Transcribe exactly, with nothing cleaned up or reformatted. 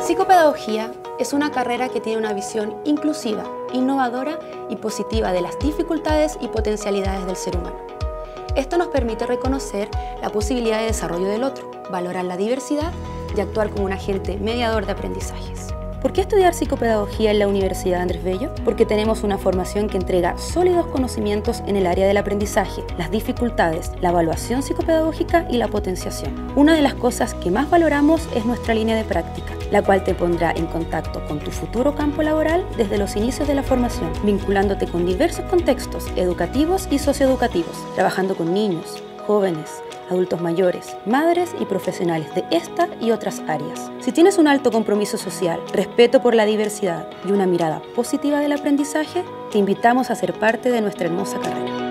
Psicopedagogía es una carrera que tiene una visión inclusiva, innovadora y positiva de las dificultades y potencialidades del ser humano. Esto nos permite reconocer la posibilidad de desarrollo del otro, valorar la diversidad y actuar como un agente mediador de aprendizajes. ¿Por qué estudiar psicopedagogía en la Universidad Andrés Bello? Porque tenemos una formación que entrega sólidos conocimientos en el área del aprendizaje, las dificultades, la evaluación psicopedagógica y la potenciación. Una de las cosas que más valoramos es nuestra línea de práctica, la cual te pondrá en contacto con tu futuro campo laboral desde los inicios de la formación, vinculándote con diversos contextos educativos y socioeducativos, trabajando con niños, jóvenes, adultos mayores, madres y profesionales de esta y otras áreas. Si tienes un alto compromiso social, respeto por la diversidad y una mirada positiva del aprendizaje, te invitamos a ser parte de nuestra hermosa carrera.